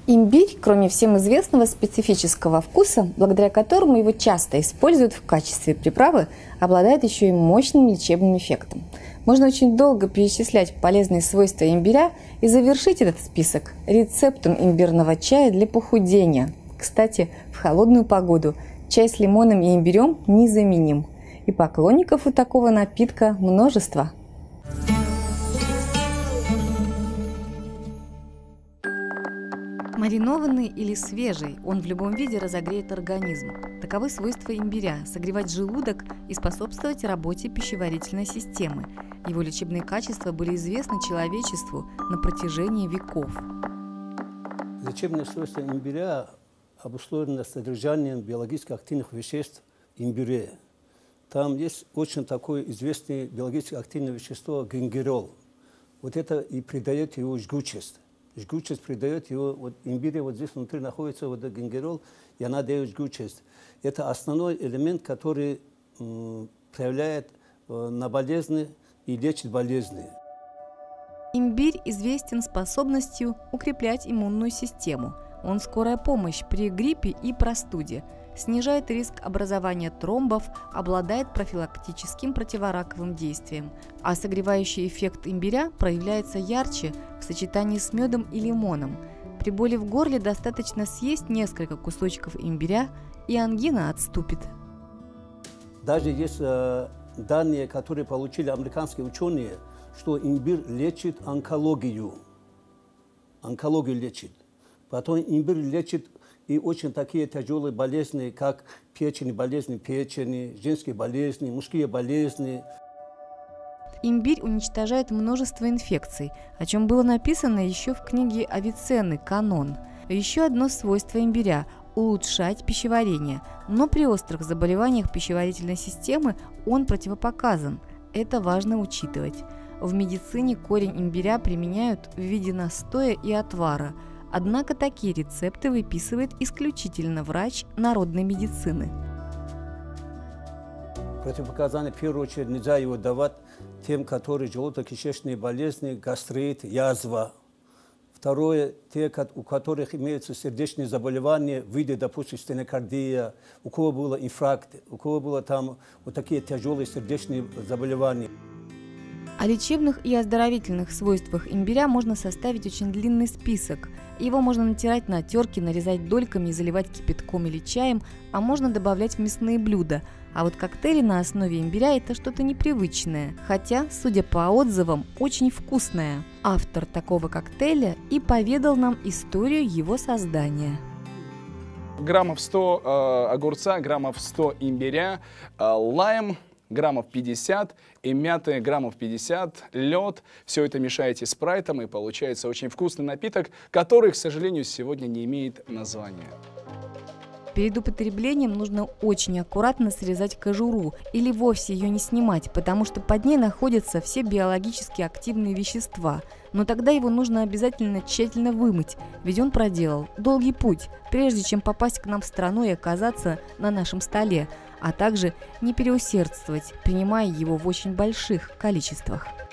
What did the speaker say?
Имбирь, кроме всем известного специфического вкуса, благодаря которому его часто используют в качестве приправы, обладает еще и мощным лечебным эффектом. Можно очень долго перечислять полезные свойства имбиря и завершить этот список рецептом имбирного чая для похудения. Кстати, в холодную погоду чай с лимоном и имбирем незаменим. И поклонников у такого напитка множество. Маринованный или свежий, он в любом виде разогреет организм. Таковы свойства имбиря – согревать желудок и способствовать работе пищеварительной системы. Его лечебные качества были известны человечеству на протяжении веков. Лечебные свойства имбиря обусловлены содержанием биологически активных веществ в имбире. Там есть очень такое известное биологически активное вещество гингерол. Вот это и придает его жгучесть. Жгучесть придает его, вот имбирь, вот здесь внутри находится вот гингерол, и она дает жгучесть. Это основной элемент, который проявляет на болезни и лечит болезни. Имбирь известен способностью укреплять иммунную систему. Он скорая помощь при гриппе и простуде, снижает риск образования тромбов, обладает профилактическим противораковым действием. А согревающий эффект имбиря проявляется ярче в сочетании с медом и лимоном. При боли в горле достаточно съесть несколько кусочков имбиря, и ангина отступит. Даже есть данные, которые получили американские ученые, что имбирь лечит онкологию. Онкологию лечит. Потом имбирь лечит и очень такие тяжелые болезни, как болезни печени, женские болезни, мужские болезни. Имбирь уничтожает множество инфекций, о чем было написано еще в книге Авиценны «Канон». Еще одно свойство имбиря – улучшать пищеварение, но при острых заболеваниях пищеварительной системы он противопоказан. Это важно учитывать. В медицине корень имбиря применяют в виде настоя и отвара. Однако такие рецепты выписывает исключительно врач народной медицины. Противопоказания, в первую очередь, нельзя его давать тем, которые желудочно-кишечные болезни, гастрит, язва. Второе, те, у которых имеются сердечные заболевания, в виде, допустим, стенокардия, у кого был инфаркт, у кого было там вот такие тяжелые сердечные заболевания. О лечебных и оздоровительных свойствах имбиря можно составить очень длинный список. Его можно натирать на терке, нарезать дольками и заливать кипятком или чаем, а можно добавлять в мясные блюда. А вот коктейли на основе имбиря – это что-то непривычное, хотя, судя по отзывам, очень вкусное. Автор такого коктейля и поведал нам историю его создания. Граммов 100 огурца, граммов 100 имбиря, лайм, граммов 50 и мяты граммов 50, лед. Все это мешаете спрайтом, и получается очень вкусный напиток, который, к сожалению, сегодня не имеет названия. Перед употреблением нужно очень аккуратно срезать кожуру или вовсе ее не снимать, потому что под ней находятся все биологически активные вещества. Но тогда его нужно обязательно тщательно вымыть, ведь он проделал долгий путь, прежде чем попасть к нам в страну и оказаться на нашем столе, а также не переусердствовать, принимая его в очень больших количествах.